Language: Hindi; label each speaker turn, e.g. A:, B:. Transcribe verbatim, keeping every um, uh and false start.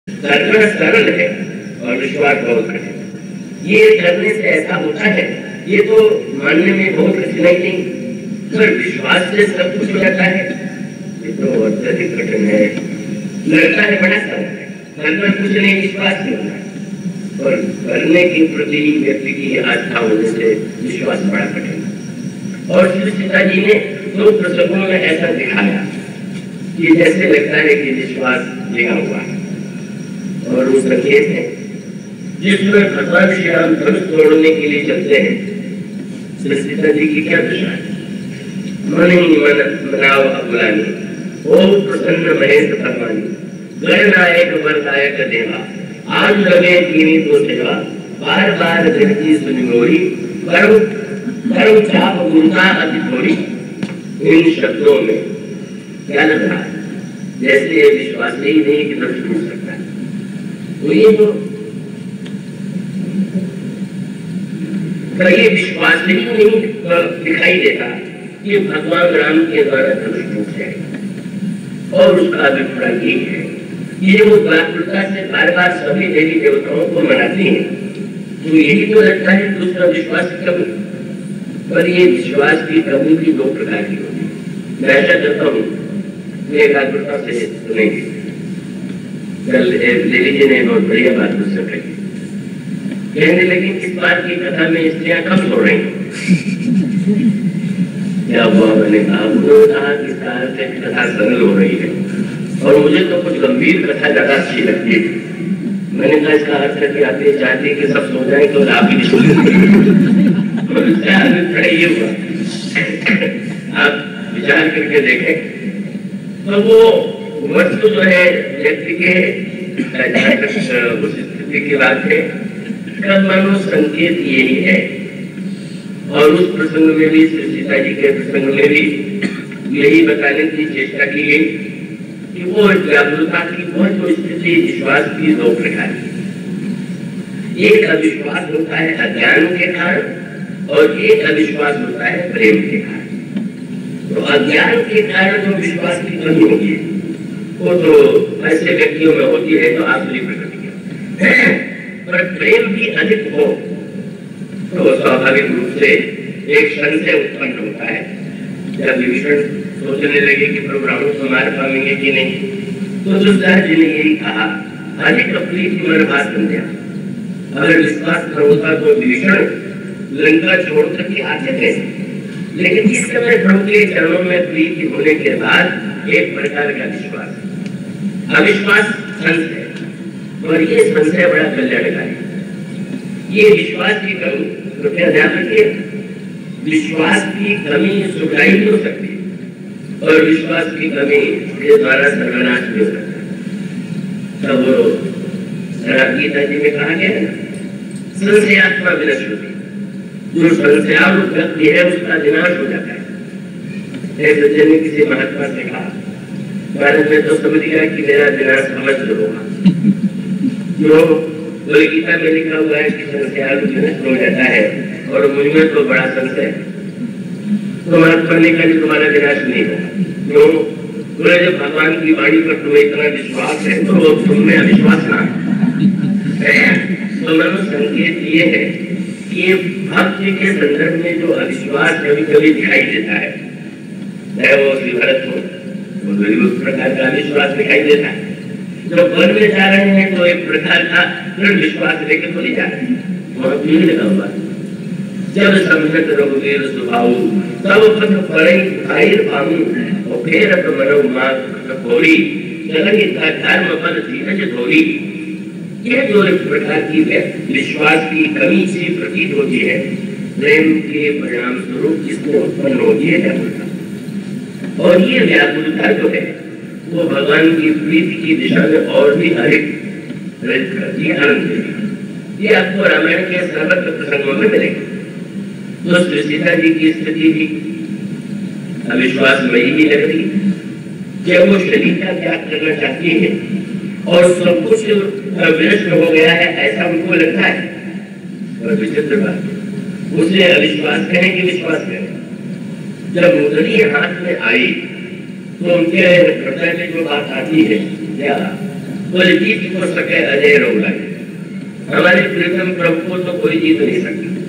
A: करना सरल है और विश्वास बहुत कठिन। ये करने से ऐसा होता है, ये तो मानने में बहुत कठिनाई नहीं, पर विश्वास से सब कुछ हो जाता है, ये तो अत्यधिक कठिन है। लगता है बड़ा सरल है, करना कुछ नहीं, विश्वास नहीं होता, और करने के प्रति व्यक्ति की आस्था होने से विश्वास बड़ा कठिन है। और श्री सीता जी ने दो प्रसंगों में ऐसा दिखाया कि जैसे लगता है कि विश्वास लिखा हुआ है। और वो संकेत है जिसमें भगवान श्री राम धनुष तोड़ने के लिए चलते हैं, श्री सीता जी की क्या दशा है? मन ही मन मनाओ अबुलानी, ओ प्रसन्न महेश भगवानी, गणनायक वरदायक देवा, आज लगे कीनी तो सेवा, बार बार गणती सुनि मोरी, करो करो चाप गुरुता अति थोड़ी। इन शब्दों में क्या लग रहा है? जैसे ये विश्वास ही नहीं कि धनुष टूट सकता है। तो ये तो ये विश्वास ही नहीं दिखाई देता कि भगवान राम के द्वारा धनुष टूट जाएगा। और उसका अभिप्राय यही है, ये वो व्याकुलता से बार बार सभी देवी देवताओं को मनाती हैं, तो यही तो लगता है कि उसका विश्वास की कमी। पर ये विश्वास की कमी भी दो प्रकार की होती है। मैं ऐसा करता हूँ, एकाग्रता से सुनेंगे। कल देवी जी ने बहुत बढ़िया बात मुझसे कही, कहने लगी इस बात की कथा में स्त्रियां कम सो रही क्या हुआ? मैंने कहा उन्होंने कहा कि कथा सरल हो रही है और मुझे तो कुछ गंभीर कथा ज्यादा अच्छी लगती है। मैंने कहा इसका अर्थ है कि आप ये चाहते हैं कि सब सो जाए तो आप ही सो ये हुआ। आप विचार करके देखें तो वो वस्तु जो है व्यक्ति के उस स्थिति की बात है, मानो संकेत यही है। और उस प्रसंग में भी, सीता जी के प्रसंग में भी यही बताने की चेष्टा की गई कि वो जागरूकता की बहुत जो स्थिति विश्वास की दो प्रकार की, एक अविश्वास होता है अज्ञान के कारण और एक अविश्वास होता है प्रेम के कारण। तो अज्ञान के कारण जो विश्वास की कमी होती है वो तो ऐसे व्यक्तियों में होती है तो आसुरी प्रकृति है। पर प्रेम भी अधिक हो तो स्वाभाविक रूप से एक संशय उत्पन्न होता है। जब विभीषण सोचने लगे कि प्रभु राम को मार पाएंगे कि नहीं, तो दुर्योधन जी ने यही कहा, अधिक प्रीति मन भात संध्या। अगर विश्वास न होता तो विभीषण लंका छोड़ करके आते थे, लेकिन इस समय प्रभु के चरणों में प्रीति होने के बाद एक प्रकार का विश्वास, अविश्वास संशय, और ये संशय बड़ा कल्याणकारी। ये विश्वास की कमी, कृपया ध्यान रखिए, विश्वास की कमी सुधारी हो सकती है और विश्वास की कमी के द्वारा सर्वनाश भी हो सकता है। तब वो गीता जी में कहा गया है ना, संशयात्मा विनष्ट होती, जो संशयारूप व्यक्ति है उसका विनाश हो जाता है। एक सज्जन ने किसी महात्मा से कहा, भारत में तो समझ गया कि मेरा विनाश अवश्य होगा। जो बोले गीता में लिखा हुआ है कि संशयारूप विनष्ट हो जाता है और मुझमें तो बड़ा संशय है। तो महात्मा ने कहा तुम्हारा विनाश नहीं होगा। जो बोले जब भगवान की वाणी पर तुम्हें इतना विश्वास है तो तुमने अविश्वास ना है। तो मैंने संकेत ये है कि ये भक्ति के संदर्भ में जो अविश्वास कभी कभी दिखाई देता है, चाहे वो श्री भरत हो, उस प्रकार का अविश्वास दिखाई देता है। जब वन में जा रहे हैं तो एक प्रकार का दृढ़ विश्वास लेकर तो नहीं जा रहे हैं, वहां भीड़ लगा हुआ। जब समझत रघुवीर सुभाऊ तब पथ पड़े भाई पाऊं और फेर तो मनो मां घोड़ी चलनी था धर्म पद धीरज धोड़ी। यह जो एक प्रकार की विश्वास की कमी सी प्रतीत होती है, प्रेम के परिणाम स्वरूप जिसमें उत्पन्न होती है व्याकुलता। और ये व्याकुलता जो है वो भगवान की प्रीति की दिशा में और भी अधिक प्रेरित करती है, आनंद देती है। ये आपको रामायण के सर्वत्र प्रसंगों में मिलेगा। तो श्री सीता जी की स्थिति भी अविश्वास में ही लग रही, जब वो शरीर का त्याग करना चाहती है और सब कुछ विनष्ट हो गया है ऐसा उनको लगता है। और विचित्र बात, उसे अविश्वास कहें कि विश्वास करें, जब मुद्री हाथ में आई तो उनके हृदय में जो बात आती है क्या कोई जीत हो सके अजय रोग लगे। हमारे प्रीतम प्रभु को तो कोई जीत नहीं सकता।